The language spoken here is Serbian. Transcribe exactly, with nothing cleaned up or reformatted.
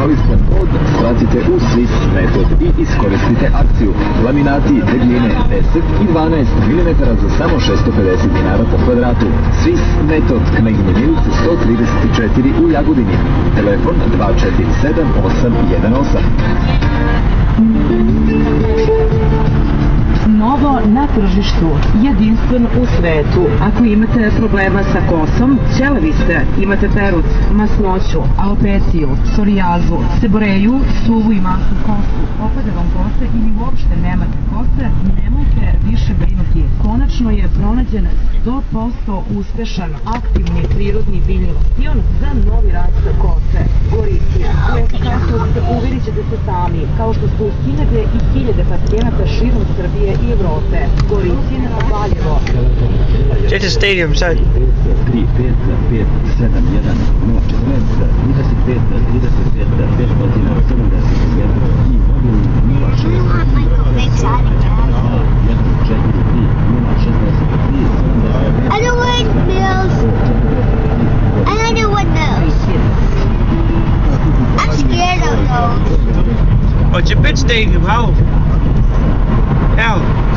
nezavistan od stratite u Swiss metod i iskoristite akciju. Laminati debljine deset i dvanaest milimetara za samo šesto pedeset dinara po kvadratu. Swiss metod, Kneginje Milice sto trideset četiri u Jagodini. Telefon dva četiri sedam osam jedan osam. Novo na tržištu, jedinstven u svetu. Ako imate problema sa kosom, ćelavi ste, imate perut, masnoću, alopeciju, psorijazu, seboreju, suvu i masnu kosu, opade vam kose ili uopšte nemate kose, nemojte više brinuti. Konačno je pronađen sto posto uspešan, aktivni prirodni biljni lotion za novi rast kose. Goricija. U efikasnost uverit ćete se sami, kao što su hiljade i hiljade pacijenata širom Srbije i Evrope. Goricin, Valjevo. Check the stadium, sad. tri pet pet sedam jedan nula četrnaest trideset pet trideset pet pet sedamdeset jedan i mobilni nula šest jedan četiri tri nula šesnaest tri sedamdeset. I don't want bills. I don't want those. I'm scared of those. Oh, it's a big stadium, how? How?